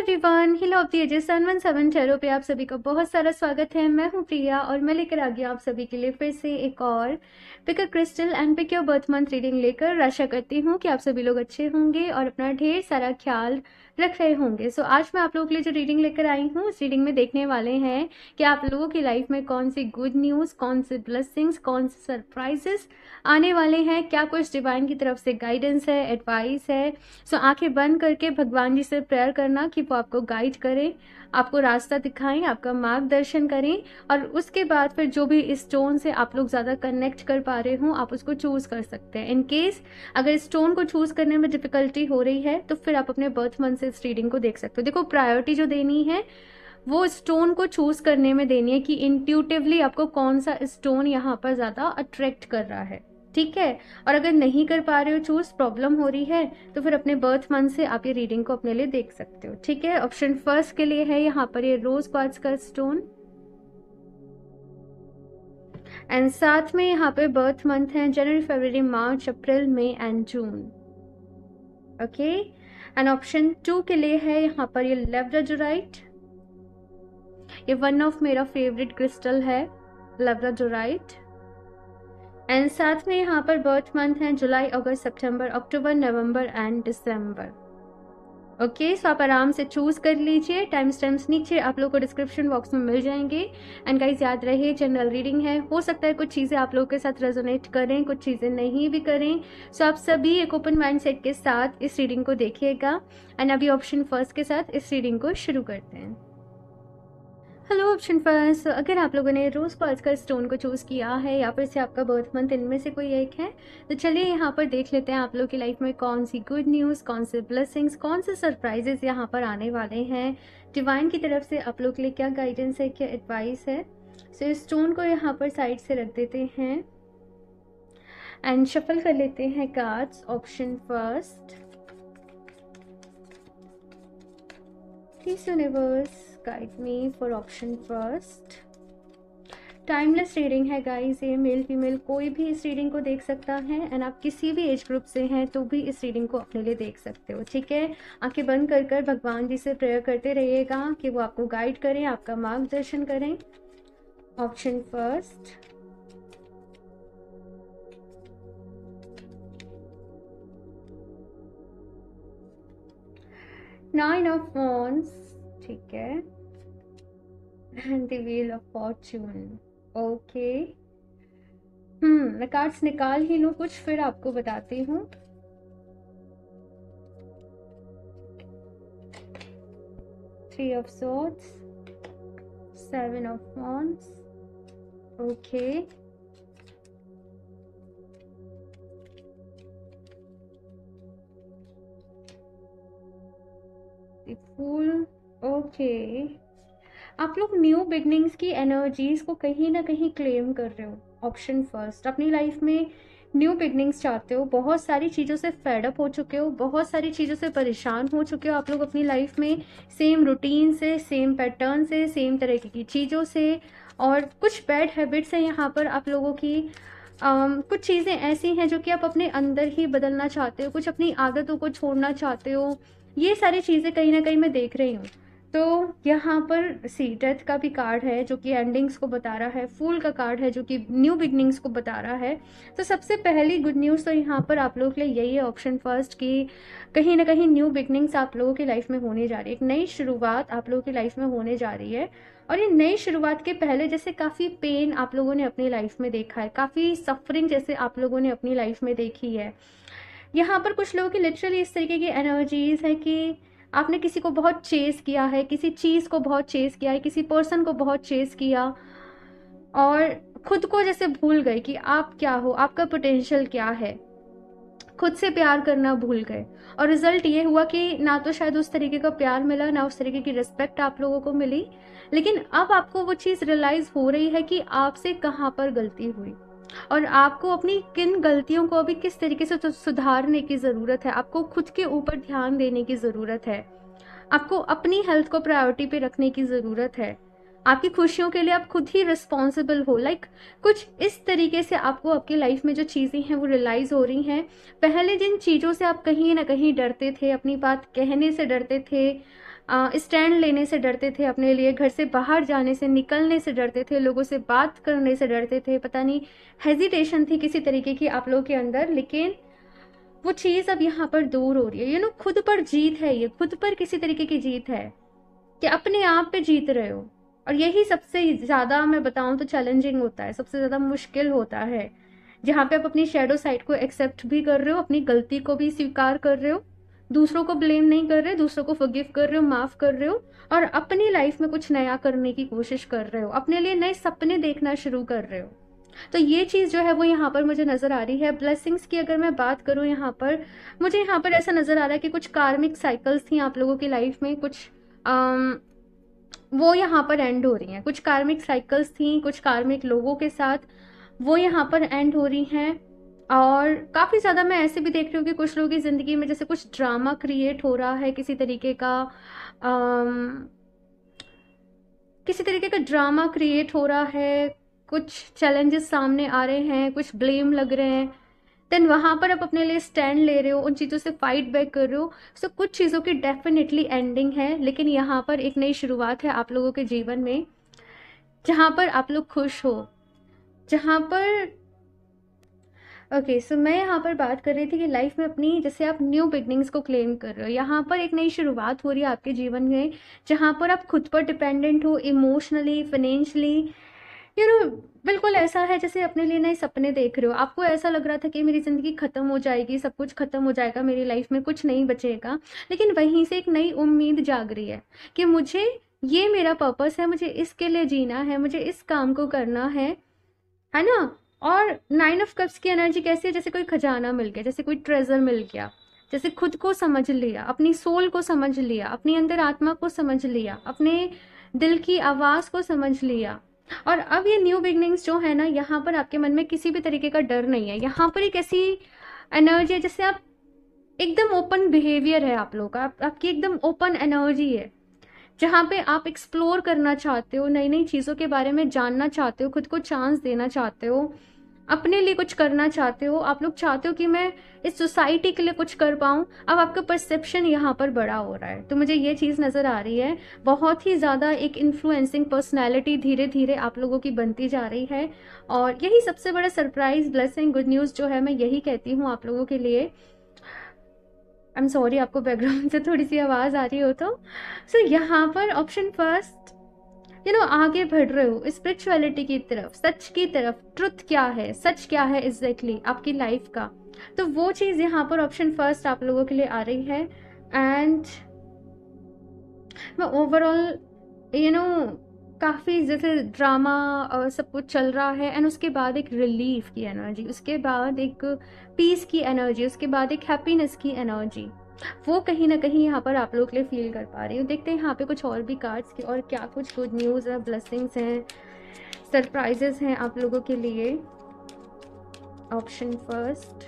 Everyone, hill of the ages 717 tarot पे आप सभी का बहुत सारा स्वागत है। मैं हूं प्रिया और मैं लेकर आ गई आप सभी के लिए फिर से एक और pick a crystal and pick your birth month reading लेकर। आशा करती हूं कि आप सभी लोग अच्छे होंगे और अपना ढेर सारा ख्याल रख रहे होंगे। सो आज मैं आप लोगों के लिए जो रीडिंग लेकर आई हूँ, उस रीडिंग में देखने वाले हैं कि आप लोगों की लाइफ में कौन सी गुड न्यूज़, कौन से ब्लेसिंग्स, कौन से सरप्राइजेस आने वाले हैं, क्या कुछ डिवाइन की तरफ से गाइडेंस है, एडवाइस है। सो आंखें बंद करके भगवान जी से प्रेयर करना कि वो आपको गाइड करें, आपको रास्ता दिखाएं, आपका मार्गदर्शन करें। और उसके बाद फिर जो भी स्टोन से आप लोग ज़्यादा कनेक्ट कर पा रहे हो, आप उसको चूज़ कर सकते हैं। इन केस अगर स्टोन को चूज़ करने में डिफिकल्टी हो रही है तो फिर आप अपने बर्थ मंथ से इस रीडिंग को देख सकते हो। देखो, प्रायोरिटी जो देनी है वो स्टोन को चूज करने में देनी है कि इंट्यूटिवली आपको कौन सा स्टोन यहाँ पर ज़्यादा अट्रैक्ट कर रहा है, ठीक है। और अगर नहीं कर पा रहे हो चूज, प्रॉब्लम हो रही है, तो फिर अपने बर्थ मंथ से आप ये रीडिंग को अपने लिए देख सकते हो, ठीक है। ऑप्शन फर्स्ट के लिए है यहाँ पर ये रोज क्वार्ट्ज का स्टोन, एंड साथ में यहाँ पे बर्थ मंथ है जनवरी, फरवरी, मार्च, अप्रैल, मई एंड जून, ओके। एंड ऑप्शन 2 के लिए है यहाँ पर ये लेब्राडोराइट। ये वन ऑफ मेरा फेवरेट क्रिस्टल है, लेब्राडोराइट। एंड साथ में यहाँ पर बर्थ मंथ है जुलाई, अगस्त, सितंबर, अक्टूबर, नवंबर एंड दिसंबर, ओके। सो आप आराम से चूज कर लीजिए। टाइम स्टैम्प्स नीचे आप लोगों को डिस्क्रिप्शन बॉक्स में मिल जाएंगे। एंड गाइस, याद रहे जनरल रीडिंग है, हो सकता है कुछ चीज़ें आप लोगों के साथ रेजोनेट करें, कुछ चीज़ें नहीं भी करें। सो आप सभी एक ओपन माइंड सेट के साथ इस रीडिंग को देखिएगा। एंड अभी ऑप्शन फर्स्ट के साथ इस रीडिंग को शुरू करते हैं। हेलो ऑप्शन फर्स्ट, अगर आप लोगों ने रोज क्वार्ट्ज का स्टोन को चूज़ किया है या फिर से आपका बर्थ मंथ इनमें से कोई एक है, तो चलिए यहाँ पर देख लेते हैं आप लोगों की लाइफ में कौन सी गुड न्यूज़, कौन से ब्लेसिंग्स, कौन से सरप्राइजेस यहाँ पर आने वाले हैं। डिवाइन की तरफ से आप लोग के लिए क्या गाइडेंस है, क्या एडवाइस है। सो इस स्टोन को यहाँ पर साइड से रख देते हैं एंड शफल कर लेते हैं cards. Option first, please universe guide me for option first. Timeless reading है गाइस, ये मेल फीमेल कोई भी इस रीडिंग को देख सकता है। एंड आप किसी भी एज ग्रुप से हैं तो भी इस रीडिंग को अपने लिए देख सकते हो, ठीक है। आंखें बंद कर कर भगवान जी से प्रेयर करते रहिएगा कि वो आपको गाइड करें, आपका मार्गदर्शन करें। Option first, nine of wands, ठीक है, and the wheel of fortune, okay. मैं कार्ड्स निकाल ही लूं कुछ, फिर आपको बताती हूँ। Three of swords, seven of wands, okay. The fool, okay. आप लोग न्यू बिगनिंग्स की एनर्जीज को कहीं ना कहीं क्लेम कर रहे हो। ऑप्शन फर्स्ट, अपनी लाइफ में न्यू बिगनिंग्स चाहते हो, बहुत सारी चीज़ों से फेड अप हो चुके हो, बहुत सारी चीज़ों से परेशान हो चुके हो आप लोग अपनी लाइफ में, सेम रूटीन से, सेम पैटर्न से, सेम तरह की चीज़ों से। और कुछ बैड हैबिट्स हैं यहाँ पर आप लोगों की। कुछ चीज़ें ऐसी हैं जो कि आप अपने अंदर ही बदलना चाहते हो, कुछ अपनी आदतों को छोड़ना चाहते हो। ये सारी चीज़ें कहीं ना कहीं मैं देख रही हूँ। तो यहाँ पर सी डेथ का भी कार्ड है जो कि एंडिंग्स को बता रहा है, फूल का कार्ड है जो कि न्यू बिगनिंग्स को बता रहा है। तो सबसे पहली गुड न्यूज़ तो यहाँ पर आप लोगों के लिए यही है, ऑप्शन फर्स्ट, कि कहीं ना कहीं न्यू बिगनिंग्स आप लोगों की लाइफ में होने जा रही है, एक नई शुरुआत आप लोगों की लाइफ में होने जा रही है। और ये नई शुरुआत के पहले जैसे काफ़ी पेन आप लोगों ने अपनी लाइफ में देखा है, काफ़ी सफरिंग जैसे आप लोगों ने अपनी लाइफ में देखी है। यहाँ पर कुछ लोगों की लिटरली इस तरीके की एनर्जीज है कि आपने किसी को बहुत चेस किया है, किसी चीज़ को बहुत चेस किया है, किसी पर्सन को बहुत चेस किया और खुद को जैसे भूल गए कि आप क्या हो, आपका पोटेंशियल क्या है, खुद से प्यार करना भूल गए। और रिजल्ट ये हुआ कि ना तो शायद उस तरीके का प्यार मिला, ना उस तरीके की रिस्पेक्ट आप लोगों को मिली। लेकिन अब आपको वो चीज़ रियलाइज हो रही है कि आपसे कहाँ पर गलती हुई और आपको अपनी किन गलतियों को अभी किस तरीके से सुधारने की ज़रूरत है। आपको खुद के ऊपर ध्यान देने की ज़रूरत है, आपको अपनी हेल्थ को प्रायोरिटी पे रखने की ज़रूरत है। आपकी खुशियों के लिए आप खुद ही रिस्पॉन्सिबल हो। कुछ इस तरीके से आपको आपकी लाइफ में जो चीज़ें हैं वो रियलाइज़ हो रही हैं। पहले जिन चीज़ों से आप कहीं ना कहीं डरते थे, अपनी बात कहने से डरते थे, स्टैंड लेने से डरते थे अपने लिए, घर से बाहर जाने से, निकलने से डरते थे, लोगों से बात करने से डरते थे, पता नहीं हेजिटेशन थी किसी तरीके की आप लोगों के अंदर, लेकिन वो चीज़ अब यहाँ पर दूर हो रही है। खुद पर जीत है, ये खुद पर किसी तरीके की जीत है कि अपने आप पे जीत रहे हो। और यही सबसे ज़्यादा मैं बताऊँ तो चैलेंजिंग होता है, सबसे ज़्यादा मुश्किल होता है, जहाँ पे आप अपनी शेडो साइड को एक्सेप्ट भी कर रहे हो, अपनी गलती को भी स्वीकार कर रहे हो, दूसरों को ब्लेम नहीं कर रहे, दूसरों को फॉरगिव कर रहे हो, माफ़ कर रहे हो, और अपनी लाइफ में कुछ नया करने की कोशिश कर रहे हो, अपने लिए नए सपने देखना शुरू कर रहे हो। तो ये चीज़ जो है वो यहाँ पर मुझे नज़र आ रही है। ब्लेसिंग्स की अगर मैं बात करूँ यहाँ पर, मुझे यहाँ पर ऐसा नज़र आ रहा है कि कुछ कार्मिक साइकिल्स थी आप लोगों की लाइफ में, कुछ वो यहाँ पर एंड हो रही हैं। कुछ कार्मिक साइकिल्स थी कुछ कार्मिक लोगों के साथ, वो यहाँ पर एंड हो रही हैं। और काफ़ी ज़्यादा मैं ऐसे भी देख रही हूँ कि कुछ लोगों की ज़िंदगी में जैसे कुछ ड्रामा क्रिएट हो रहा है, किसी तरीके का ड्रामा क्रिएट हो रहा है, कुछ चैलेंजेस सामने आ रहे हैं, कुछ ब्लेम लग रहे हैं, देन वहाँ पर आप अपने लिए स्टैंड ले रहे हो, उन चीज़ों से फाइट बैक कर रहे हो। सो कुछ चीज़ों की डेफिनेटली एंडिंग है, लेकिन यहाँ पर एक नई शुरुआत है आप लोगों के जीवन में, जहाँ पर आप लोग खुश हो, जहाँ पर ओके सो मैं यहाँ पर बात कर रही थी कि लाइफ में अपनी जैसे आप न्यू बिगनिंग्स को क्लेम कर रहे हो, यहाँ पर एक नई शुरुआत हो रही है आपके जीवन में, जहाँ पर आप खुद पर डिपेंडेंट हो, इमोशनली, फाइनेंशियली, यू नो बिल्कुल ऐसा है जैसे अपने लिए नए सपने देख रहे हो। आपको ऐसा लग रहा था कि मेरी ज़िंदगी ख़त्म हो जाएगी, सब कुछ ख़त्म हो जाएगा, मेरी लाइफ में कुछ नहीं बचेगा, लेकिन वहीं से एक नई उम्मीद जाग रही है कि मुझे ये मेरा पर्पस है, मुझे इसके लिए जीना है, मुझे इस काम को करना है ना। और 9 ऑफ कप्स की एनर्जी कैसी है, जैसे कोई खजाना मिल गया, जैसे कोई ट्रेजर मिल गया, जैसे खुद को समझ लिया, अपनी सोल को समझ लिया, अपनी अंदर आत्मा को समझ लिया, अपने दिल की आवाज़ को समझ लिया। और अब ये न्यू बिगनिंग्स जो है ना, यहाँ पर आपके मन में किसी भी तरीके का डर नहीं है। यहाँ पर एक ऐसी एनर्जी है जैसे आप एकदम ओपन बिहेवियर है आप लोग का, आपकी एकदम ओपन एनर्जी है, जहाँ पे आप एक्सप्लोर करना चाहते हो, नई नई चीज़ों के बारे में जानना चाहते हो, खुद को चांस देना चाहते हो, अपने लिए कुछ करना चाहते हो। आप लोग चाहते हो कि मैं इस सोसाइटी के लिए कुछ कर पाऊँ। अब आपका परसेप्शन यहाँ पर बड़ा हो रहा है, तो मुझे ये चीज़ नज़र आ रही है, बहुत ही ज़्यादा एक इन्फ्लुएंसिंग पर्सनैलिटी धीरे धीरे आप लोगों की बनती जा रही है। और यही सबसे बड़ा सरप्राइज, ब्लेसिंग, गुड न्यूज़ जो है मैं यही कहती हूँ आप लोगों के लिए। आई एम सॉरी आपको बैकग्राउंड से थोड़ी सी आवाज़ आ रही हो तो। सो यहाँ पर ऑप्शन फर्स्ट, आगे बढ़ रहे हो स्पिरिचुअलिटी की तरफ, सच की तरफ। ट्रुथ क्या है, सच क्या है एग्जैक्टली आपकी लाइफ का, तो वो चीज़ यहाँ पर ऑप्शन फर्स्ट आप लोगों के लिए आ रही है। एंड मैं ओवरऑल काफ़ी जैसे ड्रामा सब कुछ चल रहा है, एंड उसके बाद एक रिलीफ की एनर्जी, उसके बाद एक पीस की एनर्जी, उसके बाद एक हैप्पीनेस की एनर्जी, वो कहीं ना कहीं यहाँ पर आप लोग के लिए फील कर पा रही हूँ। देखते हैं यहाँ पे कुछ और भी कार्ड्स की और क्या कुछ गुड न्यूज़ है, ब्लेसिंग्स हैं, सरप्राइजेस हैं आप लोगों के लिए। ऑप्शन फर्स्ट,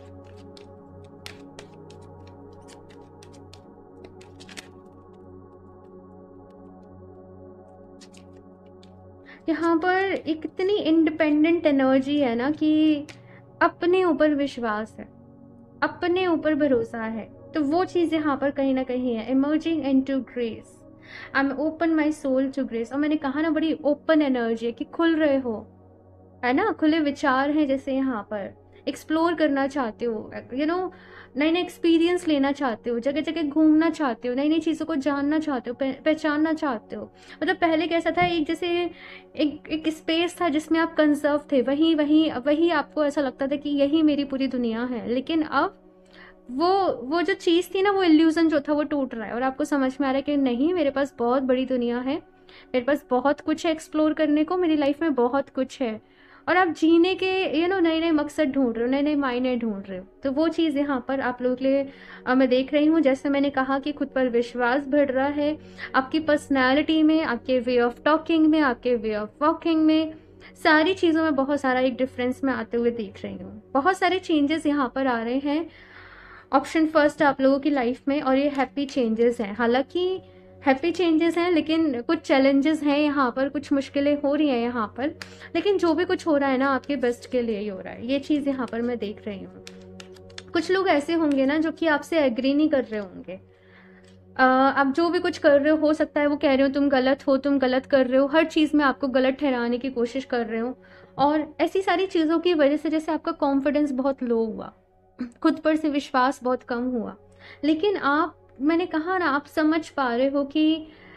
यहाँ पर एक इतनी इंडिपेंडेंट एनर्जी है ना कि अपने ऊपर विश्वास है, अपने ऊपर भरोसा है, तो वो चीज़ यहाँ पर कहीं ना कहीं है। Emerging into grace, I am open my soul to grace. और मैंने कहा ना, बड़ी ओपन एनर्जी है कि खुल रहे हो, है ना, खुले विचार हैं, जैसे यहाँ पर एक्सप्लोर करना चाहते हो, नए नए एक्सपीरियंस लेना चाहते हो, जगह जगह घूमना चाहते हो, नई नई चीज़ों को जानना चाहते हो, पहचानना चाहते हो। मतलब पहले कैसा था, एक जैसे एक स्पेस था जिसमें आप कंजर्व थे, वहीं वहीं वही आपको ऐसा लगता था कि यही मेरी पूरी दुनिया है। लेकिन अब वो जो चीज़ थी ना, वो इल्यूजन जो था वो टूट रहा है, और आपको समझ में आ रहा है कि नहीं, मेरे पास बहुत बड़ी दुनिया है, मेरे पास बहुत कुछ है एक्सप्लोर करने को, मेरी लाइफ में बहुत कुछ है। और आप जीने के नए नए मकसद ढूंढ रहे हो, नए नए मायने ढूंढ रहे हो, तो वो चीज़ यहाँ पर आप लोगों के लिए मैं देख रही हूँ। जैसे मैंने कहा कि खुद पर विश्वास बढ़ रहा है, आपकी पर्सनैलिटी में, आपके वे ऑफ टॉकिंग में, आपके वे ऑफ वॉकिंग में, सारी चीज़ों में बहुत सारा एक डिफरेंस में आते हुए देख रही हूँ। बहुत सारे चेंजेस यहाँ पर आ रहे हैं ऑप्शन फर्स्ट आप लोगों की लाइफ में, और ये हैप्पी चेंजेस हैं। हालांकि हैप्पी चेंजेस हैं, लेकिन कुछ चैलेंजेस हैं यहाँ पर, कुछ मुश्किलें हो रही हैं यहाँ पर, लेकिन जो भी कुछ हो रहा है ना, आपके बेस्ट के लिए ही हो रहा है। ये चीज़ यहाँ पर मैं देख रही हूँ। कुछ लोग ऐसे होंगे ना जो कि आपसे एग्री नहीं कर रहे होंगे, आप जो भी कुछ कर रहे हो सकता है वो कह रहे हो तुम गलत हो, तुम गलत कर रहे हो, हर चीज़ में आपको गलत ठहराने की कोशिश कर रहे हो। और ऐसी सारी चीज़ों की वजह से जैसे आपका कॉन्फिडेंस बहुत लो हुआ, खुद पर से विश्वास बहुत कम हुआ। लेकिन आप, मैंने कहा ना, आप समझ पा रहे हो कि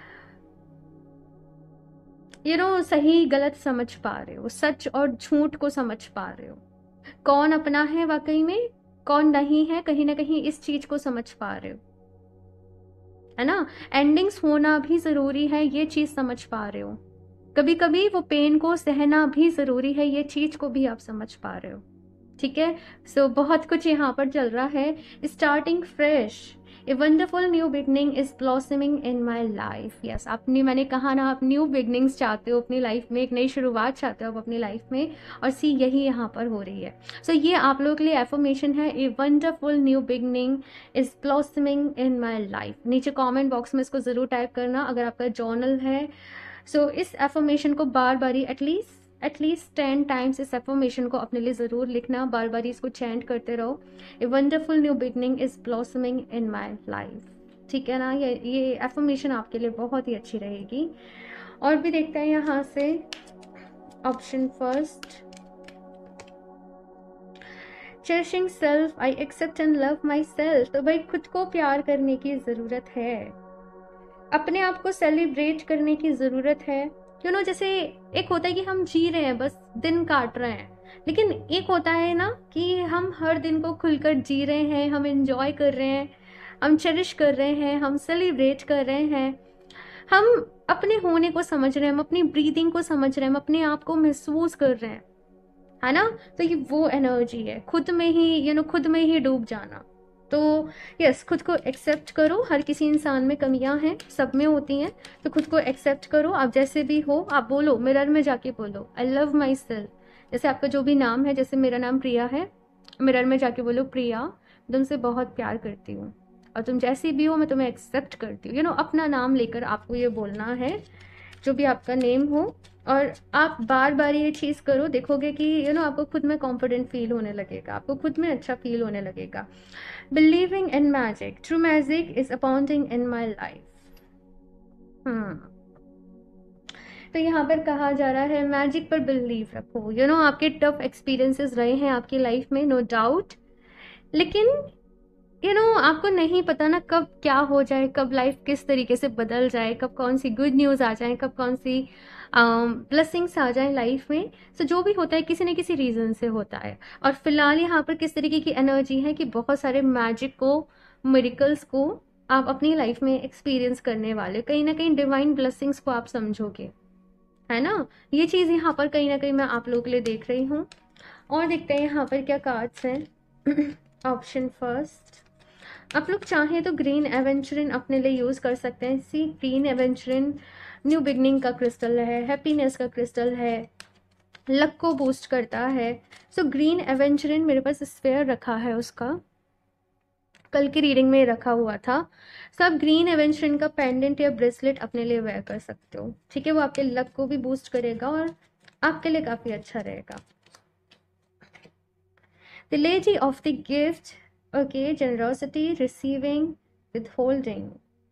सही गलत समझ पा रहे हो, सच और झूठ को समझ पा रहे हो, कौन अपना है वाकई में, कौन नहीं है, कहीं ना कहीं इस चीज को समझ पा रहे हो, है ना। एंडिंग्स होना भी जरूरी है, ये चीज समझ पा रहे हो। कभी कभी वो पेन को सहना भी जरूरी है, ये चीज को भी आप समझ पा रहे हो। ठीक है। सो बहुत कुछ यहाँ पर चल रहा है। Starting fresh, a wonderful new beginning is blossoming in my life. Yes, अपनी, मैंने कहा ना, आप न्यू बिगनिंग्स चाहते हो अपनी लाइफ में, एक नई शुरुआत चाहते हो आप अपनी लाइफ में, और सी यही यहाँ पर हो रही है। सो ये आप लोगों के लिए एफर्मेशन है, a wonderful new beginning is blossoming in my life. नीचे कॉमेंट बॉक्स में इसको ज़रूर टाइप करना अगर आपका जर्नल है। सो इस एफर्मेशन को बार बार ही एटलीस्ट 10 टाइम्स इस एफर्मेशन को अपने लिए ज़रूर लिखना, बार बार इसको चैंट करते रहो। A wonderful new beginning is blossoming in my life. ठीक है ना। ये एफर्मेशन आपके लिए बहुत ही अच्छी रहेगी। और भी देखते हैं यहाँ से। Option first, cherishing self, I accept and love myself. तो भाई खुद को प्यार करने की ज़रूरत है, अपने आप को सेलिब्रेट करने की ज़रूरत है। जैसे एक होता है कि हम जी रहे हैं, बस दिन काट रहे हैं, लेकिन एक होता है ना कि हम हर दिन को खुलकर जी रहे हैं, हम इंजॉय कर रहे हैं, हम चेरिश कर रहे हैं, हम सेलिब्रेट कर रहे हैं, हम अपने होने को समझ रहे हैं, हम अपनी ब्रीदिंग को समझ रहे हैं, हम अपने आप को महसूस कर रहे हैं, है ना। तो ये वो एनर्जी है, खुद में ही खुद में ही डूब जाना। तो यस, खुद को एक्सेप्ट करो। हर किसी इंसान में कमियां हैं, सब में होती हैं, तो खुद को एक्सेप्ट करो। आप जैसे भी हो, आप बोलो, मिरर में जाके बोलो, आई लव माई सेल्फ। जैसे आपका जो भी नाम है, जैसे मेरा नाम प्रिया है, मिरर में जाके बोलो, प्रिया, तुमसे बहुत प्यार करती हूँ, और तुम जैसी भी हो मैं तुम्हें एक्सेप्ट करती हूँ। अपना नाम लेकर आपको ये बोलना है, जो भी आपका नेम हो। और आप बार बार ये चीज़ करो, देखोगे कि आपको खुद में कॉन्फिडेंट फील होने लगेगा, आपको खुद में अच्छा फील होने लगेगा। Believing in magic, true magic is appointing in my life. तो यहाँ पर कहा जा रहा है मैजिक पर बिलीव रखो। आपके टफ एक्सपीरियंसेस रहे हैं आपकी लाइफ में, नो डाउट, लेकिन आपको नहीं पता ना कब क्या हो जाए, कब लाइफ किस तरीके से बदल जाए, कब कौन सी गुड न्यूज़ आ जाए, कब कौन सी ब्लेसिंग्स आ जाए लाइफ में। सो जो भी होता है किसी न किसी रीज़न से होता है। और फिलहाल यहाँ पर किस तरीके की एनर्जी है कि बहुत सारे मैजिक को, मिरेकल्स को आप अपनी लाइफ में एक्सपीरियंस करने वाले, कहीं ना कहीं डिवाइन ब्लेसिंग्स को आप समझोगे, है ना। ये चीज़ यहाँ पर कहीं ना कहीं मैं आप लोगों के लिए देख रही हूँ। और देखते हैं यहाँ पर क्या कार्ड्स हैं। ऑप्शन फर्स्ट, आप लोग चाहें तो ग्रीन एवेंचुरिन अपने लिए यूज़ कर सकते हैं। See, green aventurine new beginning का क्रिस्टल है, हैप्पीनेस का क्रिस्टल है, लक को बूस्ट करता है। सो ग्रीन एवेंचुरिन मेरे पास स्फेयर रखा है, उसका कल की रीडिंग में रखा हुआ था। सो आप ग्रीन एवेंचुरिन का पेंडेंट या ब्रेसलेट अपने लिए वेयर कर सकते हो। ठीक है, वो आपके लक को भी बूस्ट करेगा और आपके लिए काफ़ी अच्छा रहेगा। The lady of the gift, okay, generosity, receiving, withholding.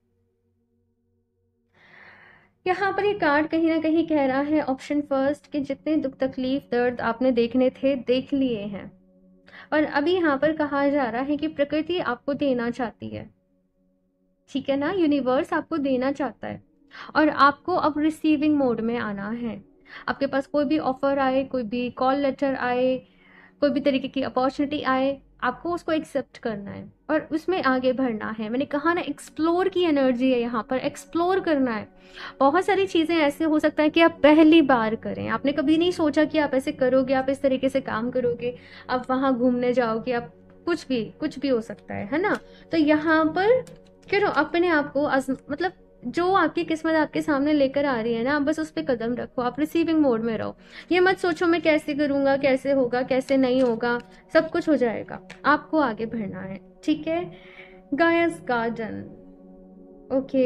यहाँ पर ये कार्ड कहीं ना कहीं कह रहा है, ऑप्शन फर्स्ट, कि जितने दुख तकलीफ दर्द आपने देखने थे देख लिए हैं, और अभी यहाँ पर कहा जा रहा है कि प्रकृति आपको देना चाहती है। ठीक है ना, यूनिवर्स आपको देना चाहता है, और आपको अब रिसीविंग मोड में आना है। आपके पास कोई भी ऑफर आए, कोई भी कॉल लेटर आए, कोई भी तरीके की अपॉर्चुनिटी आए, आपको उसको एक्सेप्ट करना है और उसमें आगे बढ़ना है। मैंने कहा ना, एक्सप्लोर की एनर्जी है यहाँ पर, एक्सप्लोर करना है। बहुत सारी चीज़ें ऐसे हो सकता है कि आप पहली बार करें, आपने कभी नहीं सोचा कि आप ऐसे करोगे, आप इस तरीके से काम करोगे, आप वहाँ घूमने जाओगे, आप कुछ भी हो सकता है ना। तो यहाँ पर क्यों अपने आप को मतलब जो आपकी किस्मत आपके सामने लेकर आ रही है ना, आप बस उस पर कदम रखो, आप रिसीविंग मोड में रहो। ये मत सोचो मैं कैसे करूँगा, कैसे होगा, कैसे नहीं होगा, सब कुछ हो जाएगा, आपको आगे बढ़ना है। ठीक है। Gaia's garden, okay.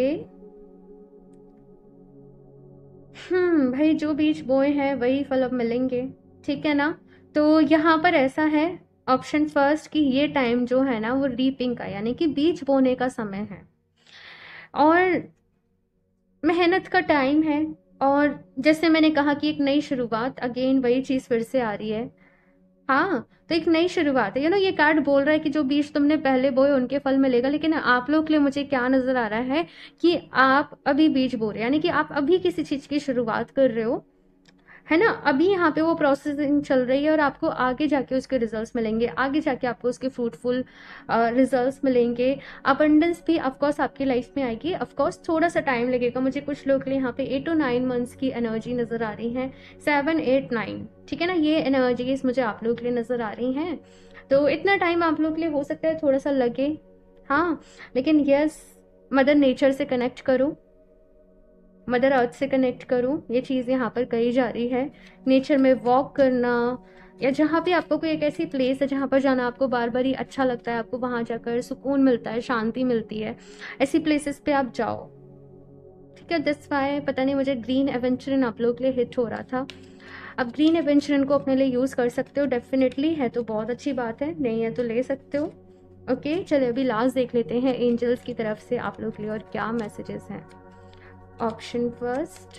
भाई जो बीज बोए हैं वही फल अब मिलेंगे। ठीक है ना। तो यहाँ पर ऐसा है, ऑप्शन फर्स्ट, कि ये टाइम जो है ना वो रीपिंग का, यानी कि बीज बोने का समय है। और मेहनत का टाइम है। और जैसे मैंने कहा कि एक नई शुरुआत, अगेन वही चीज़ फिर से आ रही है। हाँ, तो एक नई शुरुआत है। ये कार्ड बोल रहा है कि जो बीज तुमने पहले बोए उनके फल मिलेगा, लेकिन आप लोग के लिए मुझे क्या नज़र आ रहा है कि आप अभी बीज बो रहे हैं, यानी कि आप अभी किसी चीज़ की शुरुआत कर रहे हो, है ना। अभी यहाँ पे वो प्रोसेसिंग चल रही है और आपको आगे जाके उसके रिजल्ट्स मिलेंगे, आगे जाके आपको उसके फ्रूटफुल रिजल्ट्स मिलेंगे। अबंडेंस भी ऑफकोर्स आपकी लाइफ में आएगी। ऑफकोर्स थोड़ा सा टाइम लगेगा। मुझे कुछ लोग के लिए यहाँ पे 8 to 9 मंथ्स की एनर्जी नज़र आ रही है, 7, 8, 9, ठीक है ना। ये एनर्जीज मुझे आप लोग के लिए नज़र आ रही हैं। तो इतना टाइम आप लोग के लिए हो सकता है थोड़ा सा लगे, हाँ, लेकिन यस, मदर नेचर से कनेक्ट करो, मदर अर्थ से कनेक्ट करूँ, ये चीज़ यहाँ पर कही जा रही है। नेचर में वॉक करना, या जहाँ भी आपको कोई एक ऐसी प्लेस है जहाँ पर जाना आपको बार बार ही अच्छा लगता है, आपको वहाँ जाकर सुकून मिलता है, शांति मिलती है, ऐसी प्लेसेस पे आप जाओ, ठीक है। दिस वाई पता नहीं मुझे ग्रीन एवेंचरिन आप लोग के लिए हिट हो रहा था। अब ग्रीन एवेंचरिन को अपने लिए यूज़ कर सकते हो, डेफिनेटली है तो बहुत अच्छी बात है, नहीं है तो ले सकते हो। ओके, चलिए अभी लास्ट देख लेते हैं एंजल्स की तरफ से आप लोग के लिए और क्या मैसेजेस हैं। Option first,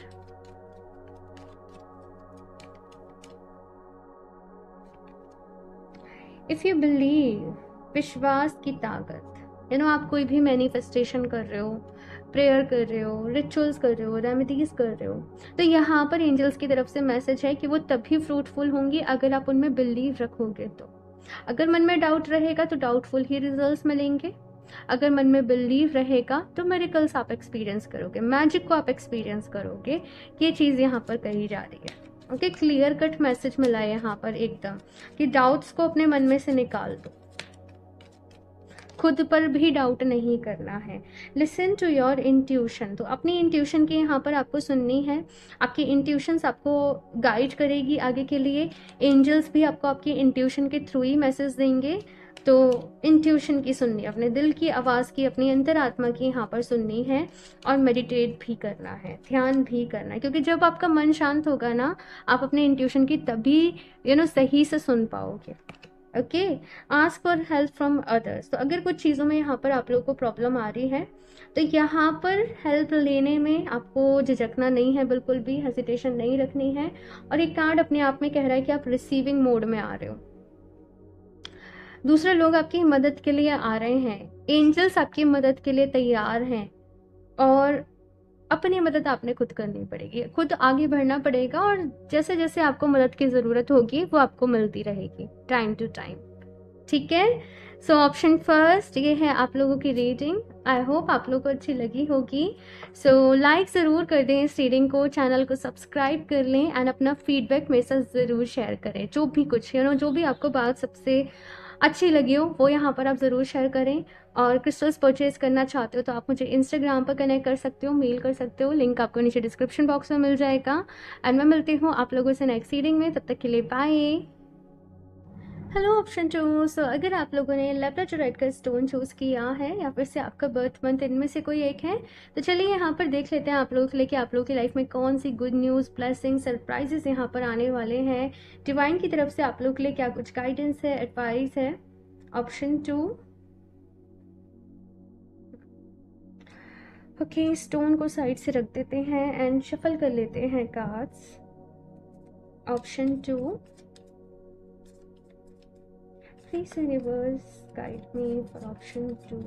if you believe, विश्वास की ताकत, आप कोई भी मैनिफेस्टेशन कर रहे हो, प्रेयर कर रहे हो, रिचुअल्स कर रहे हो, रेमेडीज कर रहे हो, तो यहाँ पर एंजल्स की तरफ से मैसेज है कि वो तभी फ्रूटफुल होंगी अगर आप उनमें बिलीव रखोगे। तो अगर मन में डाउट रहेगा तो डाउटफुल ही रिजल्ट्स मिलेंगे, अगर मन में बिलीव रहेगा तो मेरिकल्स आप एक्सपीरियंस करोगे, मैजिक को आप एक्सपीरियंस करोगे। ये चीज़ यहाँ पर कही जा रही है। ओके, क्लियर कट मैसेज मिला है यहाँ पर एकदम, कि डाउट्स को अपने मन में से निकाल दो, खुद पर भी डाउट नहीं करना है। लिसन टू योर इंट्यूशन, तो अपनी इंट्यूशन की यहाँ पर आपको सुननी है। आपकी इंट्यूशंस आपको गाइड करेगी आगे के लिए। एंजल्स भी आपको आपकी इंट्यूशन के थ्रू ही मैसेज देंगे। तो इंट्यूशन की सुननी, अपने दिल की आवाज़ की, अपनी अंतरात्मा की यहाँ पर सुननी है, और मेडिटेट भी करना है, ध्यान भी करना है, क्योंकि जब आपका मन शांत होगा ना, आप अपने इंट्यूशन की तभी सही से सुन पाओगे। Okay, ask for help from others, तो अगर कुछ चीज़ों में यहाँ पर आप लोगों को प्रॉब्लम आ रही है तो यहाँ पर हेल्प लेने में आपको झिझकना नहीं है, बिल्कुल भी हेजिटेशन नहीं रखनी है। और एक कार्ड अपने आप में कह रहा है कि आप रिसीविंग मोड में आ रहे हो, दूसरे लोग आपकी मदद के लिए आ रहे हैं, एंजल्स आपकी मदद के लिए तैयार हैं, और अपनी मदद आपने खुद करनी पड़ेगी, खुद आगे बढ़ना पड़ेगा, और जैसे जैसे आपको मदद की ज़रूरत होगी वो आपको मिलती रहेगी टाइम टू टाइम, ठीक है। सो ऑप्शन फर्स्ट ये है आप लोगों की रीडिंग। आई होप आप लोगों को अच्छी लगी होगी। सो लाइक ज़रूर कर दें इस रीडिंग को, चैनल को सब्सक्राइब कर लें, एंड अपना फीडबैक मेरे साथ ज़रूर शेयर करें। जो भी कुछ जो भी आपको बात सबसे अच्छी लगी हो वो यहाँ पर आप ज़रूर शेयर करें। और क्रिस्टल्स परचेज करना चाहते हो तो आप मुझे इंस्टाग्राम पर कनेक्ट कर सकते हो, मेल कर सकते हो, लिंक आपको नीचे डिस्क्रिप्शन बॉक्स में मिल जाएगा। एंड मैं मिलती हूँ आप लोगों से नेक्स्ट रीडिंग में, तब तक के लिए बाय। हेलो ऑप्शन 2, सो अगर आप लोगों ने लेप्टाजोराइट का स्टोन चूज़ किया है या फिर से आपका बर्थ मंथ इनमें से कोई एक है, तो चलिए यहाँ पर देख लेते हैं आप लोगों के लिए कि आप लोगों की लाइफ में कौन सी गुड न्यूज़, ब्लेसिंग, सरप्राइजेस यहाँ पर आने वाले हैं। डिवाइन की तरफ से आप लोगों के लिए क्या कुछ गाइडेंस है, एडवाइस है। ऑप्शन 2, ओके, स्टोन को साइड से रख देते हैं एंड शफल कर लेते हैं cards. Option 2, please universe guide me for option 2.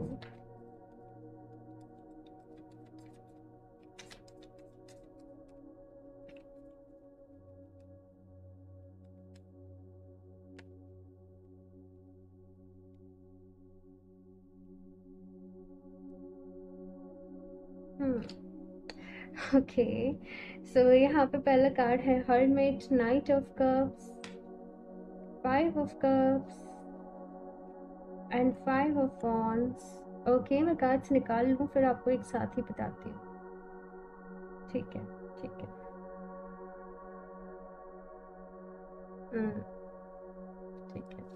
Okay, so यहाँ पे पहला कार्ड है hermit, knight of cups, 5 of cups and 5 of wands. Okay, मैं कार्ड्स निकाल लूँ फिर आपको एक साथ ही बताती हूँ, ठीक है, ठीक है। ठीक है,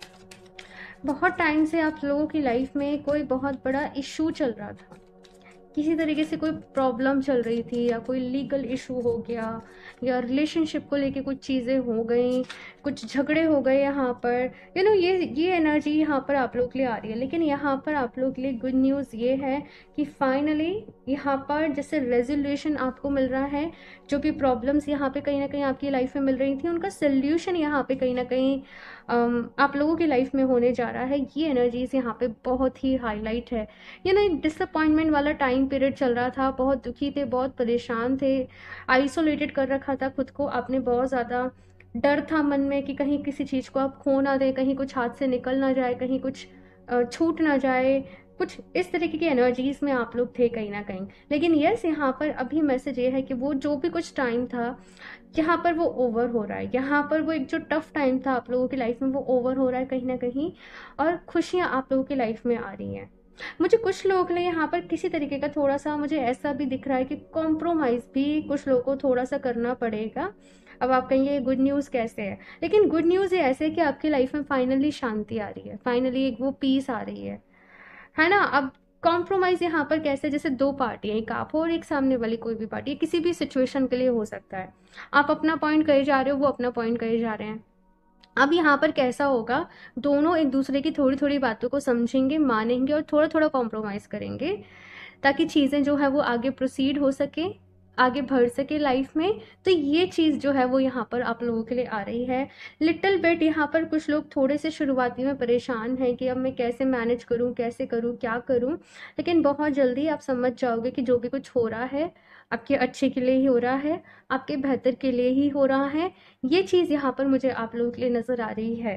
बहुत टाइम से आप लोगों की लाइफ में कोई बहुत बड़ा इशू चल रहा था, किसी तरीके से कोई प्रॉब्लम चल रही थी या कोई लीगल इशू हो गया या रिलेशनशिप को लेके कुछ चीज़ें हो गई, कुछ झगड़े हो गए यहाँ पर, ये एनर्जी यहाँ पर आप लोग के लिए आ रही है। लेकिन यहाँ पर आप लोग के लिए गुड न्यूज़ ये है कि फाइनली यहाँ पर जैसे रेजोल्यूशन आपको मिल रहा है, जो भी प्रॉब्लम्स यहाँ पे कहीं ना कहीं आपकी लाइफ में मिल रही थी उनका सोल्यूशन यहाँ पे कहीं ना कहीं आप लोगों की लाइफ में होने जा रहा है। ये एनर्जीज यहाँ पे बहुत ही हाईलाइट है। डिसअपॉइंटमेंट वाला टाइम पीरियड चल रहा था, बहुत दुखी थे, बहुत परेशान थे, आइसोलेटेड कर रखा था खुद को आपने, बहुत ज़्यादा डर था मन में कि कहीं किसी चीज़ को आप खो ना दें, कहीं कुछ हाथ से निकल ना जाए, कहीं कुछ छूट ना जाए, कुछ इस तरीके की एनर्जीज में आप लोग थे कहीं ना कहीं। लेकिन यस, यहाँ पर अभी मैसेज ये है कि वो जो भी कुछ टाइम था यहाँ पर वो ओवर हो रहा है। यहाँ पर वो एक जो टफ टाइम था आप लोगों की लाइफ में वो ओवर हो रहा है कहीं ना कहीं, और खुशियाँ आप लोगों की लाइफ में आ रही हैं। मुझे कुछ लोगों के लिए यहाँ पर किसी तरीके का थोड़ा सा मुझे ऐसा भी दिख रहा है कि कॉम्प्रोमाइज़ भी कुछ लोगों को थोड़ा सा करना पड़ेगा। अब आप कहेंगे गुड न्यूज़ कैसे है, लेकिन गुड न्यूज़ ये ऐसे है कि आपकी लाइफ में फाइनली शांति आ रही है, फाइनली एक वो पीस आ रही है ना। अब कॉम्प्रोमाइज़ यहाँ पर कैसे, जैसे दो पार्टी है, एक आप हो और एक सामने वाली कोई भी पार्टी, किसी भी सिचुएशन के लिए हो सकता है। आप अपना पॉइंट कहे जा रहे हो, वो अपना पॉइंट कहे जा रहे हैं। अब यहाँ पर कैसा होगा, दोनों एक दूसरे की थोड़ी थोड़ी बातों को समझेंगे, मानेंगे और थोड़ा थोड़ा कॉम्प्रोमाइज़ करेंगे, ताकि चीज़ें जो है वो आगे प्रोसीड हो सके, आगे बढ़ सके लाइफ में। तो ये चीज़ जो है वो यहाँ पर आप लोगों के लिए आ रही है। लिटिल बिट यहाँ पर कुछ लोग थोड़े से शुरुआती में परेशान हैं कि अब मैं कैसे मैनेज करूँ, कैसे करूँ, क्या करूँ, लेकिन बहुत जल्दी आप समझ जाओगे कि जो भी कुछ हो रहा है आपके अच्छे के लिए ही हो रहा है, आपके बेहतर के लिए ही हो रहा है। ये चीज़ यहाँ पर मुझे आप लोगों के लिए नज़र आ रही है।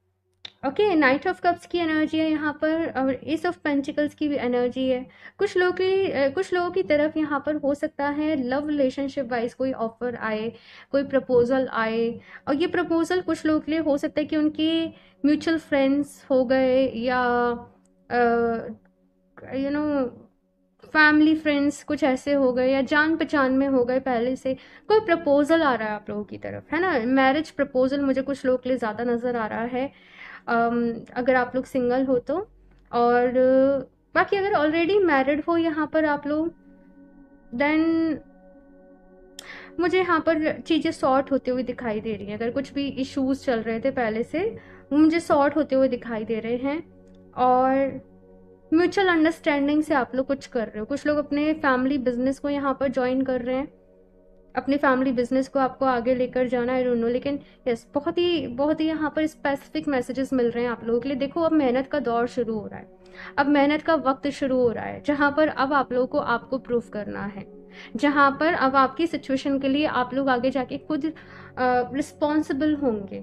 ओके, नाइट ऑफ कप्स की एनर्जी है यहाँ पर, और एस ऑफ पेंटिकल्स की भी एनर्जी है। कुछ लोगों की तरफ यहाँ पर हो सकता है लव रिलेशनशिप वाइज कोई ऑफर आए, कोई प्रपोजल आए, और ये प्रपोजल कुछ लोगों के लिए हो सकता है कि उनके म्यूचुअल फ्रेंड्स हो गए या यू नो फैमिली फ्रेंड्स कुछ ऐसे हो गए या जान पहचान में हो गए पहले से, कोई प्रपोजल आ रहा है आप लोगों की तरफ, है ना। मैरिज प्रपोजल मुझे कुछ लोगों के लिए ज़्यादा नज़र आ रहा है, अगर आप लोग सिंगल हो तो। और बाकी अगर ऑलरेडी मैरिड हो यहाँ पर आप लोग, देन मुझे यहाँ पर चीज़ें सॉर्ट होते हुए दिखाई दे रही हैं। अगर कुछ भी इश्यूज चल रहे थे पहले से, वो मुझे सॉर्ट होते हुए दिखाई दे रहे हैं, और म्यूचुअल अंडरस्टैंडिंग से आप लोग कुछ कर रहे हो। कुछ लोग अपने फैमिली बिजनेस को यहाँ पर ज्वाइन कर रहे हैं, अपने फैमिली बिजनेस को आपको आगे लेकर जाना है, डोंट नो। लेकिन यस, बहुत ही यहाँ पर स्पेसिफिक मैसेजेस मिल रहे हैं आप लोगों के लिए। देखो, अब मेहनत का दौर शुरू हो रहा है, अब मेहनत का वक्त शुरू हो रहा है, जहाँ पर अब आप लोगों को आपको प्रूव करना है, जहाँ पर अब आपकी सिचुएशन के लिए आप लोग आगे जाके खुद रिस्पॉन्सिबल होंगे,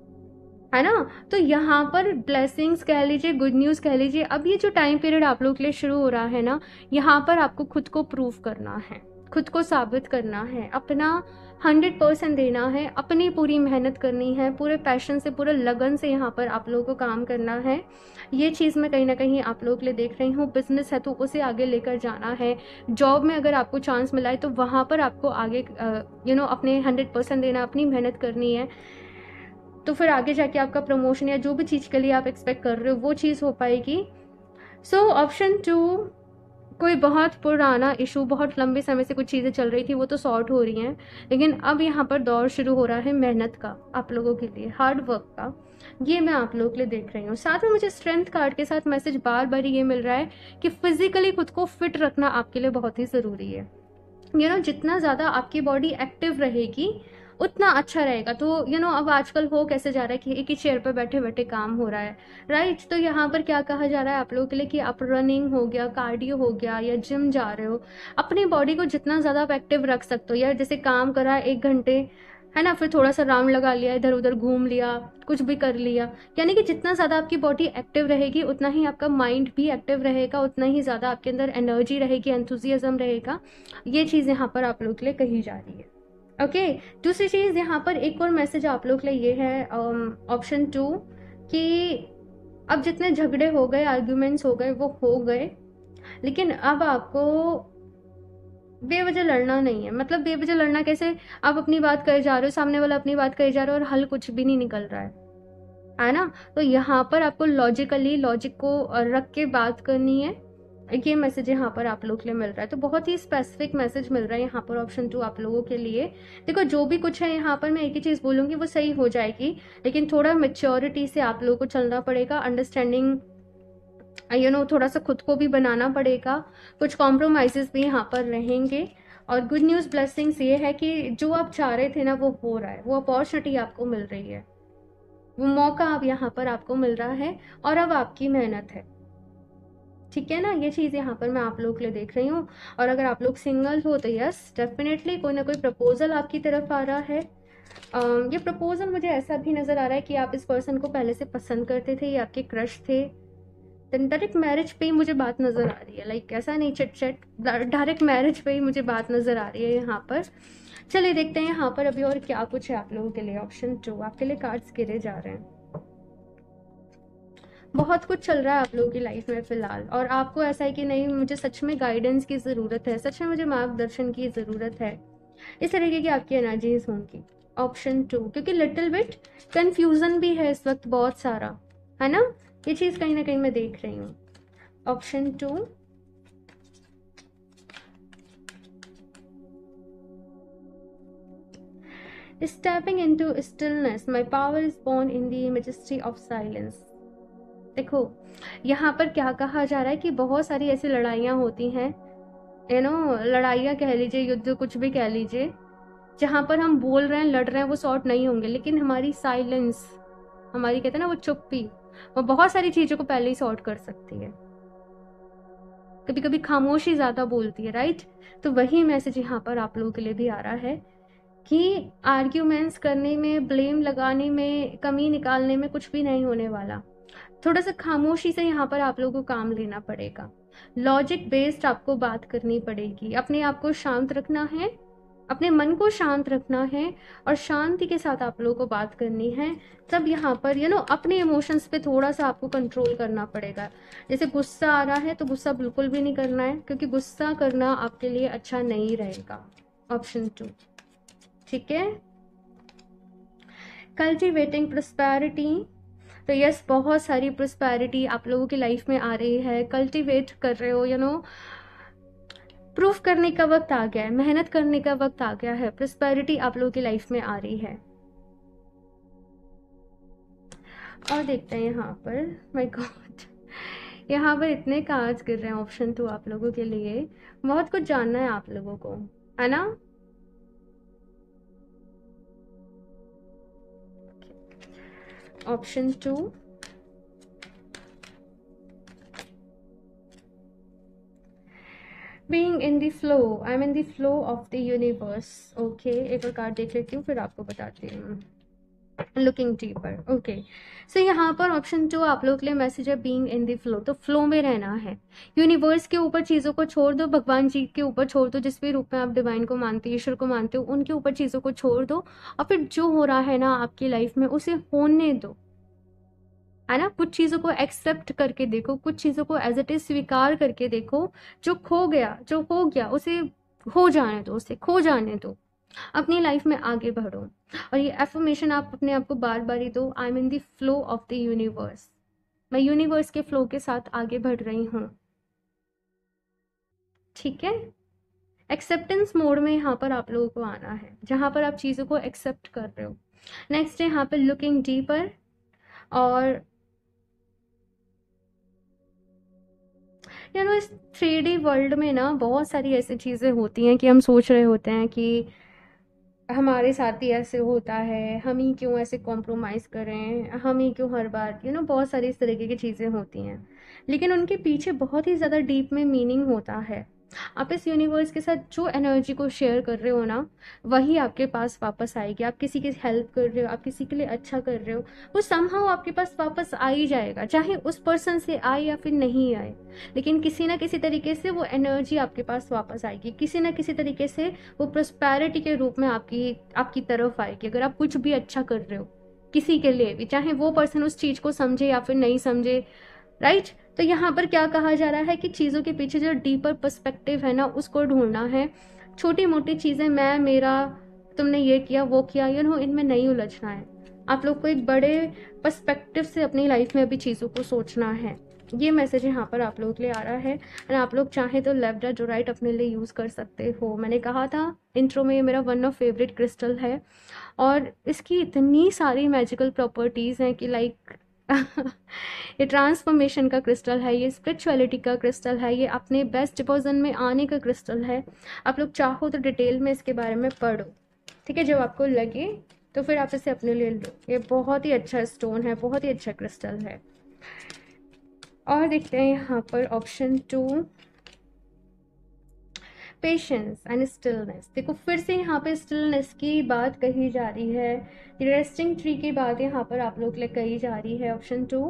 है ना। तो यहाँ पर ब्लेसिंग्स कह लीजिए, गुड न्यूज़ कह लीजिए, अब ये जो टाइम पीरियड आप लोग के लिए शुरू हो रहा है ना, यहाँ पर आपको खुद को प्रूव करना है, खुद को साबित करना है, अपना 100% देना है, अपनी पूरी मेहनत करनी है, पूरे पैशन से, पूरे लगन से यहाँ पर आप लोगों को काम करना है। ये चीज़ मैं कहीं ना कहीं आप लोगों के लिए देख रही हूँ। बिजनेस है तो उसे आगे लेकर जाना है, जॉब में अगर आपको चांस मिला है तो वहाँ पर आपको आगे अपने 100% देना, अपनी मेहनत करनी है, तो फिर आगे जाके आपका प्रमोशन या जो भी चीज़ के लिए आप एक्सपेक्ट कर रहे हो वो चीज़ हो पाएगी। सो ऑप्शन 2, कोई बहुत पुराना इशू, बहुत लंबे समय से कुछ चीज़ें चल रही थी वो तो सॉर्ट हो रही हैं, लेकिन अब यहाँ पर दौर शुरू हो रहा है मेहनत का, आप लोगों के लिए हार्ड वर्क का। ये मैं आप लोगों के लिए देख रही हूँ। साथ में मुझे स्ट्रेंथ कार्ड के साथ मैसेज बार बार ये मिल रहा है कि फिजिकली खुद को फिट रखना आपके लिए बहुत ही ज़रूरी है। जितना ज़्यादा आपकी बॉडी एक्टिव रहेगी उतना अच्छा रहेगा। तो अब आजकल हो कैसे जा रहा है कि एक ही चेयर पर बैठे बैठे काम हो रहा है, राइट। तो यहाँ पर क्या कहा जा रहा है आप लोगों के लिए कि आप रनिंग हो गया, कार्डियो हो गया, या जिम जा रहे हो, अपनी बॉडी को जितना ज़्यादा आप एक्टिव रख सकते हो, या जैसे काम करा 1 घंटे, है ना, फिर थोड़ा सा राउंड लगा लिया, इधर उधर घूम लिया, कुछ भी कर लिया, यानी कि जितना ज़्यादा आपकी बॉडी एक्टिव रहेगी उतना ही आपका माइंड भी एक्टिव रहेगा, उतना ही ज़्यादा आपके अंदर एनर्जी रहेगी, एंथुजियाज्म रहेगा। ये चीज़ यहाँ पर आप लोगों के लिए कही जा रही है। ओके, दूसरी चीज़ यहाँ पर एक और मैसेज आप लोग के लिए ये है, ऑप्शन 2, कि अब जितने झगड़े हो गए, आर्ग्यूमेंट्स हो गए, वो हो गए, लेकिन अब आपको बेवजह लड़ना नहीं है। मतलब बेवजह लड़ना कैसे, आप अपनी बात कहे जा रहे हो, सामने वाला अपनी बात कहे जा रहा है, और हल कुछ भी नहीं निकल रहा है ना। तो यहाँ पर आपको लॉजिक को रख के बात करनी है, ये मैसेज यहाँ पर आप लोग के लिए मिल रहा है। तो बहुत ही स्पेसिफिक मैसेज मिल रहा है यहाँ पर ऑप्शन 2 आप लोगों के लिए। देखो जो भी कुछ है यहाँ पर मैं एक ही चीज़ बोलूँगी, वो सही हो जाएगी, लेकिन थोड़ा मेच्योरिटी से आप लोगों को चलना पड़ेगा, अंडरस्टैंडिंग थोड़ा सा खुद को भी बनाना पड़ेगा, कुछ कॉम्प्रोमाइज़ेस भी यहाँ पर रहेंगे। और गुड न्यूज़ ब्लेसिंग्स ये है कि जो आप चाह रहे थे ना वो हो रहा है, वो अपॉर्चुनिटी आपको मिल रही है, वो मौका अब यहाँ पर आपको मिल रहा है और अब आपकी मेहनत है। ठीक है ना, ये चीज़ यहाँ पर मैं आप लोग के लिए देख रही हूँ। और अगर आप लोग सिंगल हो तो यस डेफिनेटली कोई ना कोई प्रपोजल आपकी तरफ आ रहा है। ये प्रपोजल मुझे ऐसा भी नज़र आ रहा है कि आप इस पर्सन को पहले से पसंद करते थे, ये आपके क्रश थे। डायरेक्ट मैरिज पे ही मुझे बात नज़र आ रही है, लाइक ऐसा नहीं चिट चैट, डायरेक्ट मैरिज पे ही मुझे बात नज़र आ रही है यहाँ पर। चलिए देखते हैं यहाँ पर अभी और क्या कुछ है आप लोगों के लिए। ऑप्शन 2 आपके लिए कार्ड्स गिरे जा रहे हैं। बहुत कुछ चल रहा है आप लोगों की लाइफ में फिलहाल, और आपको ऐसा है कि नहीं मुझे सच में गाइडेंस की ज़रूरत है, सच में मुझे मार्गदर्शन की ज़रूरत है, इस तरीके की आपकी एनर्जीज होंगी। ऑप्शन 2 क्योंकि लिटिल बिट कंफ्यूजन भी है इस वक्त बहुत सारा, है ना, ये चीज़ कहीं ना कहीं मैं देख रही हूँ। Option 2 stepping into stillness, my power is born in the majesty of silence. देखो यहाँ पर क्या कहा जा रहा है कि बहुत सारी ऐसी लड़ाइयाँ होती हैं, लड़ाइयाँ कह लीजिए, युद्ध कुछ भी कह लीजिए, जहाँ पर हम बोल रहे हैं लड़ रहे हैं वो सॉर्ट नहीं होंगे, लेकिन हमारी साइलेंस, हमारी कहते हैं ना वो चुप्पी, वो बहुत सारी चीज़ों को पहले ही सॉर्ट कर सकती है। कभी कभी खामोशी ज़्यादा बोलती है, राइट। तो वही मैसेज यहाँ पर आप लोगों के लिए भी आ रहा है कि आर्ग्यूमेंट्स करने में, ब्लेम लगाने में, कमी निकालने में कुछ भी नहीं होने वाला। थोड़ा सा खामोशी से यहाँ पर आप लोगों को काम लेना पड़ेगा, लॉजिक बेस्ड आपको बात करनी पड़ेगी, अपने आप को शांत रखना है, अपने मन को शांत रखना है और शांति के साथ आप लोगों को बात करनी है। तब यहाँ पर अपने इमोशंस पे थोड़ा सा आपको कंट्रोल करना पड़ेगा। जैसे गुस्सा आ रहा है तो गुस्सा बिल्कुल भी नहीं करना है, क्योंकि गुस्सा करना आपके लिए अच्छा नहीं रहेगा। ऑप्शन 2 ठीक है। कल्टिवेटिंग प्रोस्पेरिटी, तो यस बहुत सारी प्रोस्पेरिटी आप लोगों की लाइफ में आ रही है, कल्टिवेट कर रहे हो, प्रूफ करने का वक्त आ गया है, मेहनत करने का वक्त आ गया है, प्रोस्पेरिटी आप लोगों की लाइफ में आ रही है। और देखते हैं यहाँ पर, माय गॉड यहाँ पर इतने कार्ड्स गिर रहे हैं। ऑप्शन 2 आप लोगों के लिए बहुत कुछ जानना है आप लोगों को, है ना। Option 2 being in the flow, I am in the flow of the universe. Okay एक और कार्ड देख लेती हूँ फिर आपको बताती हूँ। Looking deeper, okay. सो यहाँ पर ऑप्शन 2 आप लोग के लिए मैसेज है बीइंग इन द फ्लो, तो फ्लो में रहना है। यूनिवर्स के ऊपर चीज़ों को छोड़ दो, भगवान जी के ऊपर छोड़ दो, जिस भी रूप में आप डिवाइन को मानते हो, ईश्वर को मानते हो, उनके ऊपर चीज़ों को छोड़ दो और फिर जो हो रहा है ना आपकी लाइफ में उसे होने दो, है ना। कुछ चीज़ों को एक्सेप्ट करके देखो, कुछ चीज़ों को एज इट इज स्वीकार करके देखो। जो खो गया, जो हो गया, उसे हो जाने दो, उसे खो जाने दो, अपनी लाइफ में आगे बढ़ो। और ये एफर्मेशन आप अपने आप को बार बार ही दो, I am in the flow of the universe, मैं यूनिवर्स के फ्लो के साथ आगे बढ़ रही हूँ। ठीक है, एक्सेप्टेंस मोड में यहाँ पर आप लोगों को आना है, जहाँ पर आप चीज़ों को एक्सेप्ट कर रहे हो। नेक्स्ट है यहाँ पर लुकिंग डीपर, और इस 3D वर्ल्ड में ना बहुत सारी ऐसी चीज़ें होती हैं कि हम सोच रहे होते हैं कि हमारे साथ ही ऐसे होता है, हम ही क्यों ऐसे कॉम्प्रोमाइज़ करें, हम ही क्यों हर बार बहुत सारी इस तरीके की चीज़ें होती हैं, लेकिन उनके पीछे बहुत ही ज़्यादा डीप में मीनिंग होता है। आप इस यूनिवर्स के साथ जो एनर्जी को शेयर कर रहे हो ना, वही आपके पास वापस आएगी। आप किसी की हेल्प कर रहे हो, आप किसी के लिए अच्छा कर रहे हो, वो समहाउ आपके पास वापस आ ही जाएगा, चाहे उस पर्सन से आए या फिर नहीं आए, लेकिन किसी ना किसी तरीके से वो एनर्जी आपके पास वापस आएगी, किसी ना किसी तरीके से वो प्रोस्पेरिटी के रूप में आपकी आपकी तरफ आएगी। अगर आप कुछ भी अच्छा कर रहे हो किसी के लिए भी, चाहे वो पर्सन उस चीज़ को समझे या फिर नहीं समझे, राइट। तो यहाँ पर क्या कहा जा रहा है कि चीज़ों के पीछे जो डीपर पर्सपेक्टिव है ना, उसको ढूंढना है। छोटी मोटी चीज़ें, मैं, मेरा, तुमने ये किया वो किया, इनमें नहीं उलझना है। आप लोग को एक बड़े पर्सपेक्टिव से अपनी लाइफ में अभी चीज़ों को सोचना है। ये मैसेज यहाँ पर आप लोगों के लिए आ रहा है। एंड आप लोग चाहें तो लेफ्ट या जो राइट अपने लिए यूज़ कर सकते हो। मैंने कहा था इंट्रो में, ये मेरा वन ऑफ फेवरेट क्रिस्टल है और इसकी इतनी सारी मैजिकल प्रॉपर्टीज़ हैं कि लाइक ये ट्रांसफॉर्मेशन का क्रिस्टल है, ये स्पिरिचुअलिटी का क्रिस्टल है, ये अपने बेस्ट वर्जन में आने का क्रिस्टल है। आप लोग चाहो तो डिटेल में इसके बारे में पढ़ो, ठीक है, जब आपको लगे तो फिर आप इसे अपने लिए लो। ये बहुत ही अच्छा स्टोन है, बहुत ही अच्छा क्रिस्टल है। और देखते हैं यहाँ पर ऑप्शन 2, पेशेंस एंड स्टिलनेस। देखो फिर से यहाँ पे स्टिलनेस की बात कही जा रही है, रेस्टिंग ट्री की बात यहाँ पर आप लोग के लिए कही जा रही है। ऑप्शन 2,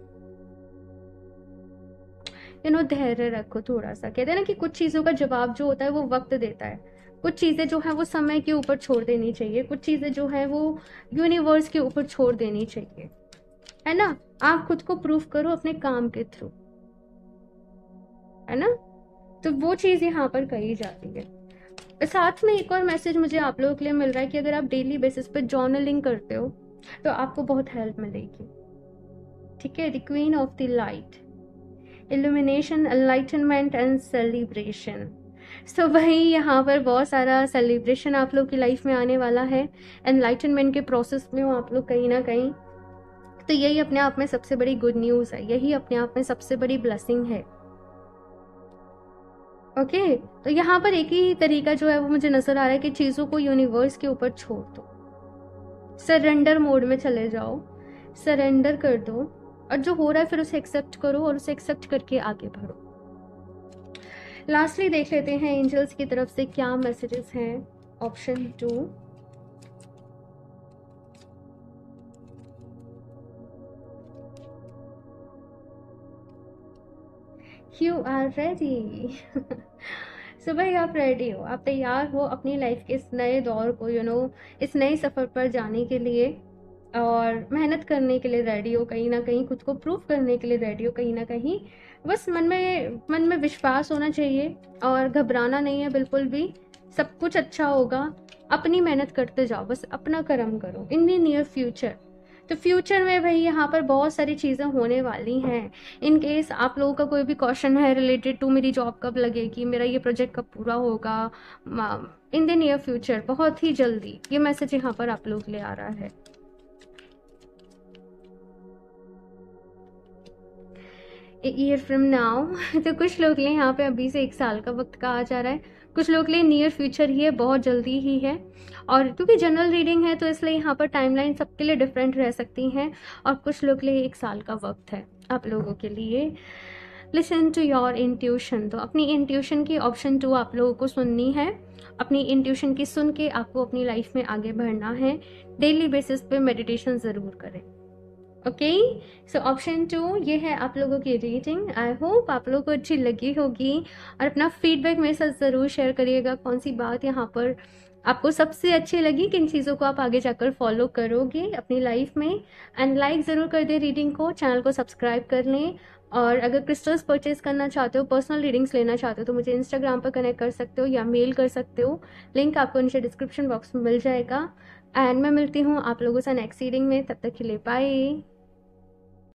धैर्य रखो थोड़ा सा। कहते हैं ना कि कुछ चीज़ों का जवाब जो होता है वो वक्त देता है, कुछ चीज़ें जो है वो समय के ऊपर छोड़ देनी चाहिए, कुछ चीज़ें जो है वो यूनिवर्स के ऊपर छोड़ देनी चाहिए, है ना। आप खुद को प्रूव करो अपने काम के थ्रू, है ना। तो वो चीज़ यहाँ पर कही जाती है। साथ में एक और मैसेज मुझे आप लोगों के लिए मिल रहा है कि अगर आप डेली बेसिस पे जर्नलिंग करते हो तो आपको बहुत हेल्प मिलेगी, ठीक है। The queen of the light, illumination, enlightenment and celebration. So वही यहाँ पर बहुत सारा सेलिब्रेशन आप लोग की लाइफ में आने वाला है। एनलाइटनमेंट के प्रोसेस में हो आप लोग कहीं ना कहीं, तो यही अपने आप में सबसे बड़ी गुड न्यूज़ है, यही अपने आप में सबसे बड़ी ब्लेसिंग है। ओके तो यहाँ पर एक ही तरीका जो है वो मुझे नजर आ रहा है कि चीज़ों को यूनिवर्स के ऊपर छोड़ दो, सरेंडर मोड में चले जाओ, सरेंडर कर दो और जो हो रहा है फिर उसे एक्सेप्ट करो और उसे एक्सेप्ट करके आगे बढ़ो। लास्टली देख लेते हैं एंजल्स की तरफ से क्या मैसेजेस हैं। Option 2, you are ready. So भाई आप रेडी हो, आप तैयार हो अपनी लाइफ के इस नए दौर को इस नए सफ़र पर जाने के लिए और मेहनत करने के लिए रेडी हो, कहीं ना कहीं खुद को प्रूव करने के लिए रेडी हो, कहीं ना कहीं बस मन में विश्वास होना चाहिए और घबराना नहीं है बिल्कुल भी। सब कुछ अच्छा होगा, अपनी मेहनत करते जाओ, बस अपना कर्म करो। इन दी नियर फ्यूचर, तो फ्यूचर में भाई यहाँ पर बहुत सारी चीज़ें होने वाली हैं। इन केस आप लोगों का कोई भी क्वेश्चन है रिलेटेड टू मेरी जॉब कब लगेगी, मेरा ये प्रोजेक्ट कब पूरा होगा, इन द नियर फ्यूचर, बहुत ही जल्दी, ये मैसेज यहाँ पर आप लोग के लिए आ रहा है। ईयर फ्रॉम नाउ तो कुछ लोग के लिए यहाँ पे अभी से 1 साल का वक्त कहा जा रहा है, कुछ लोग के लिए नियर फ्यूचर ही है, बहुत जल्दी ही है। और क्योंकि जनरल रीडिंग है तो इसलिए यहाँ पर टाइमलाइन सबके लिए डिफरेंट रह सकती हैं और कुछ लोग के लिए 1 साल का वक्त है आप लोगों के लिए। लिसन टू योर इंट्यूशन, तो अपनी इंट्यूशन की ऑप्शन 2 आप लोगों को सुननी है। अपनी इंट्यूशन की सुन के आपको अपनी लाइफ में आगे बढ़ना है। डेली बेसिस पे मेडिटेशन ज़रूर करें। ओके सो ऑप्शन 2 ये है आप लोगों की रीडिंग। आई होप आप लोगों को अच्छी लगी होगी और अपना फीडबैक मेरे साथ ज़रूर शेयर करिएगा, कौन सी बात यहाँ पर आपको सबसे अच्छी लगी, किन चीज़ों को आप आगे जाकर फॉलो करोगे अपनी लाइफ में। एंड लाइक ज़रूर कर दें रीडिंग को, चैनल को सब्सक्राइब कर लें। और अगर क्रिस्टल्स परचेज करना चाहते हो, पर्सनल रीडिंग्स लेना चाहते हो तो मुझे इंस्टाग्राम पर कनेक्ट कर सकते हो या मेल कर सकते हो, लिंक आपको नीचे डिस्क्रिप्शन बॉक्स में मिल जाएगा। एंड मैं मिलती हूँ आप लोगों से नेक्स्ट रीडिंग में, तब तक के लिए बाय।